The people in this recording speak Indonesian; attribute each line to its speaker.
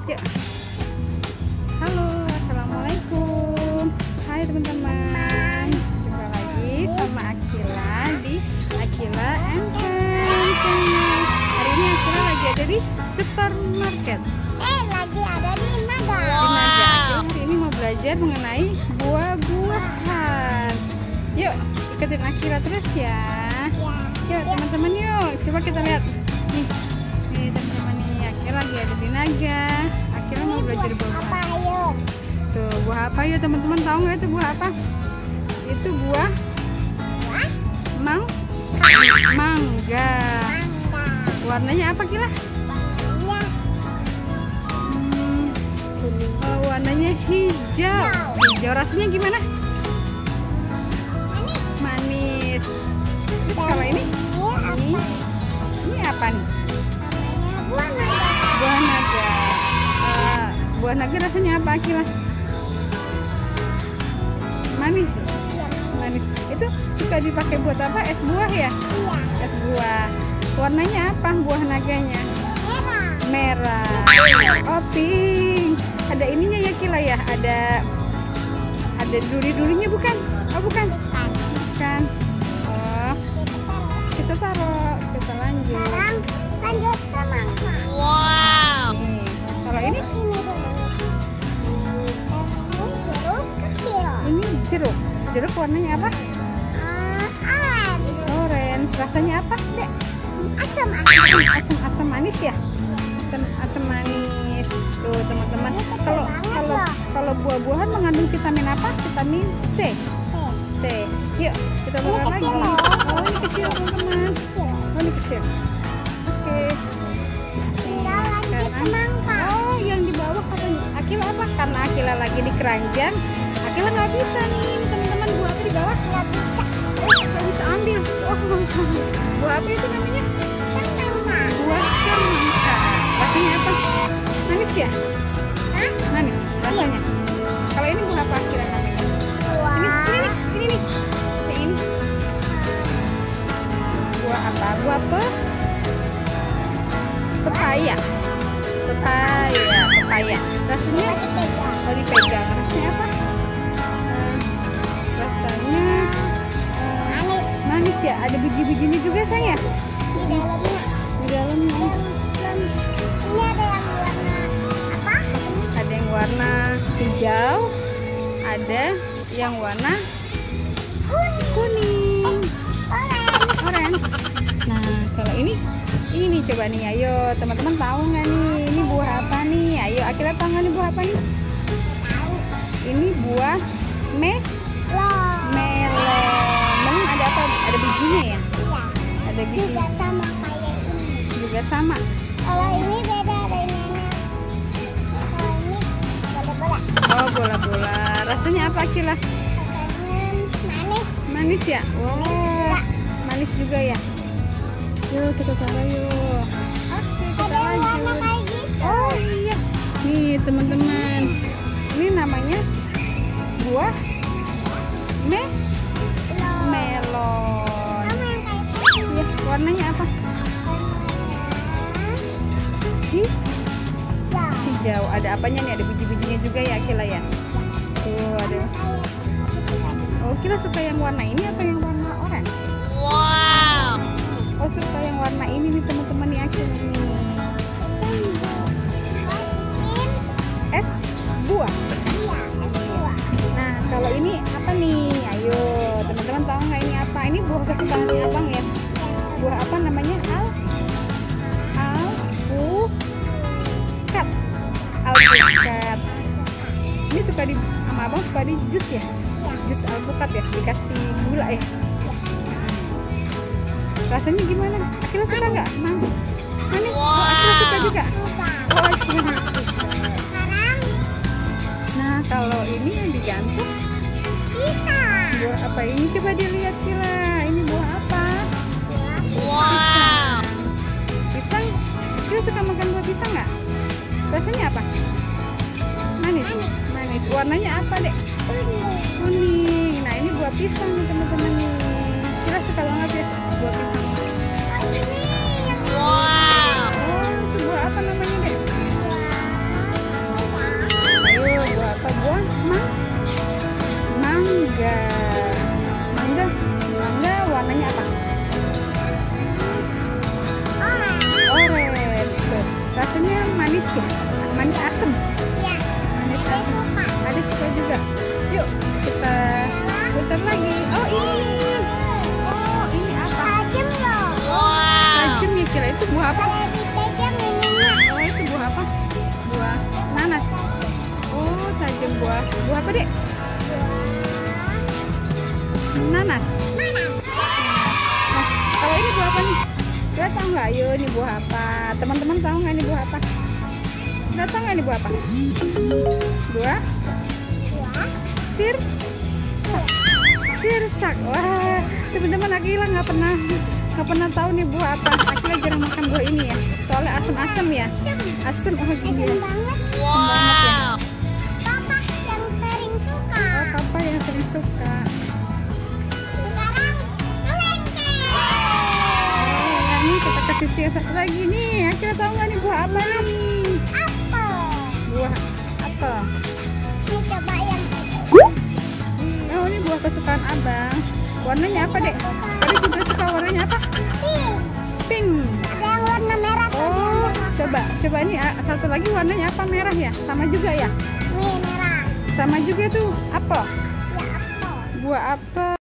Speaker 1: Yuk. Halo, assalamualaikum. Hai teman-teman. Jumpa lagi sama Akila di Akila and Friends Channel. Hari ini Akila lagi ada di supermarket.
Speaker 2: Lagi ada di Naga.
Speaker 1: Di Naga. Hari ini mau belajar mengenai buah-buahan. Yuk, ikutin Akila terus ya. Yuk teman-teman, yuk. Coba kita lihat. Nih teman-teman, nih Akila lagi ada di Naga. Akila mau belajar buah-buahan.
Speaker 2: Apa yuk?
Speaker 1: Tuh, buah apa yuk teman-teman? Tahu nggak itu buah apa? Itu buah mangga.
Speaker 2: Mangga.
Speaker 1: Warnanya apa Kila? Warnanya hijau. Hijau, rasanya gimana? Manis. Terus kalau ini apa nih?
Speaker 2: Buah naga.
Speaker 1: Buah naga. Buah naga rasanya apa Kila? Manis. Manis. Itu suka dipakai buat apa? Es buah ya?
Speaker 2: Iya.
Speaker 1: Es buah. Warnanya apa buah naganya?
Speaker 2: Merah.
Speaker 1: Merah. Oh, pink. Ada ininya ya Kila ya? Ada duri-durinya bukan? Oh, bukan. Bukan. Oh, kita taruh. Kita lanjut.
Speaker 2: Sekarang lanjut ke mangga.
Speaker 1: Nih, kalau ini
Speaker 2: Jeruk kecil.
Speaker 1: ini jeruk. Jeruk warnanya apa?
Speaker 2: Orange.
Speaker 1: Orange. Rasanya apa, Dek?
Speaker 2: Asam.
Speaker 1: Asam manis ya? Asam manis. Tuh, teman-teman.
Speaker 2: Ini kecil banget loh.
Speaker 1: Kalau buah-buahan mengandung vitamin apa? Vitamin C. C. Yuk, kita
Speaker 2: Ini
Speaker 1: makan lagi.
Speaker 2: kecil loh.
Speaker 1: Oh, ini kecil, teman-teman. Oh, ini kecil. Oke.
Speaker 2: Kita lanjut ke
Speaker 1: Sekarang.
Speaker 2: mangga.
Speaker 1: Oh, yang di bawah katanya Akila apa? Karena Akila lagi di keranjang, Akila nggak bisa nih, teman-teman. Buah apa di bawah?
Speaker 2: Nggak bisa.
Speaker 1: Nggak bisa ambil. Oh, nggak bisa ambil. Buah apa itu namanya?
Speaker 2: Semangka.
Speaker 1: Buah semangka. Rasanya apa? Manis ya?
Speaker 2: Hah?
Speaker 1: Manis rasanya. Kalau ini buah apa Akila namanya? Ini nih. Yang ini. Buah apa? Buah apa? Pepaya. Rasanya kalau dipegang rasanya apa? Rasanya manis ya. Ada biji-bijinya juga saya.
Speaker 2: Di dalamnya.
Speaker 1: Di dalamnya
Speaker 2: Ini ada yang warna apa?
Speaker 1: ada yang warna hijau, ada yang warna kuning. Orange. Nah, kalau ini coba nih, ayo teman-teman tahu nggak nih ini buah apa nih? Ayo Akila tahu nggak nih buah apa nih?
Speaker 2: Tahu.
Speaker 1: Ini buah melon. Melon ada apa? Ada bijinya ya?
Speaker 2: Iya.
Speaker 1: Ada
Speaker 2: Juga
Speaker 1: bijinya.
Speaker 2: sama kayak ini.
Speaker 1: Juga sama.
Speaker 2: Kalau ini beda ada ini. Kalau ini bola-bola.
Speaker 1: Oh, bola-bola. Rasanya apa Akila?
Speaker 2: Rasanya manis.
Speaker 1: Manis ya? Wow, manis juga ya. Yuk kita coba yuk. Oke, kita
Speaker 2: Ada yang warna
Speaker 1: lanjut.
Speaker 2: kayak gitu.
Speaker 1: Oh iya. Nih teman-teman, ini namanya buah melon.
Speaker 2: Sama yang kayak gitu.
Speaker 1: Ya, warnanya apa? Hijau. Ada apanya nih? Ada biji-bijinya juga ya Akila ya? Tuh ada. Oh, Kila suka yang warna ini apa yang warna oranye? Oh, suka yang warna ini nih teman-teman nih Akila nih. Es buah. Nah, kalau ini apa nih? Ayo, teman-teman tahu nggak ini apa? Ini buah kesukaan abang ya? Buah apa namanya? Alpukat. Ini suka sama abang suka di jus ya? Jus alpukat ya? Dikasih gula ya? Rasanya gimana? Akila suka nggak? Manis? Oh, Akila suka juga? Oh, Akila.
Speaker 2: Sekarang
Speaker 1: Nah, kalau ini yang digantung
Speaker 2: pisang.
Speaker 1: buah apa ini? Coba dilihat Kila. Ini buah apa? Pisang. Kila suka makan buah pisang nggak? Rasanya apa? Manis. Warnanya apa, Dek? Kuning. Nah, ini buah pisang nih teman-teman nih. Kila suka banget ya buah pisang.
Speaker 2: Ini yang
Speaker 1: Oh, itu buah apa namanya, Dek? manis ya? Manis asem.
Speaker 2: Ya,
Speaker 1: Manis
Speaker 2: saya
Speaker 1: asem.
Speaker 2: suka.
Speaker 1: Ada suka juga. Yuk kita putar lagi. Oh ini. Oh ini apa?
Speaker 2: Tajam loh.
Speaker 1: Tajam ya, kira itu buah apa?
Speaker 2: Kalau dipegang ininya.
Speaker 1: Oh itu buah apa? Buah nanas. Oh tajam buah. Buah apa dek? Nanas. Nah, kalau ini buah apa nih? Kita tahu nggak? Yuk ini buah apa? Teman-teman tahu nggak ini buah apa? Kita tahu nggak ini buah apa? Buah sirsak. Wah, teman-teman Akila nggak pernah tahu nih buah apa. Akila jarang makan buah ini ya. Soalnya asam-asam ya. Asam oh gini ya.
Speaker 2: Tajam banget.
Speaker 1: Wow.
Speaker 2: Papa yang sering suka.
Speaker 1: Oh, papa yang sering suka.
Speaker 2: Sekarang kelengkeng.
Speaker 1: Oh, ya, ini kita kasih sirsak lagi nih. Akila tahu nggak nih buah apa nih?
Speaker 2: Apel.
Speaker 1: Buah apa?
Speaker 2: Ini coba yang
Speaker 1: Oh ini buah kesukaan abang. Warnanya apa dek? Tadi juga suka warnanya apa?
Speaker 2: pink.
Speaker 1: Pink.
Speaker 2: Ada yang warna merah.
Speaker 1: Oh coba ini satu lagi warnanya apa? Merah ya? Sama juga ya?
Speaker 2: Nih merah.
Speaker 1: Sama juga tuh apel.
Speaker 2: Ya apel.
Speaker 1: Buah apel.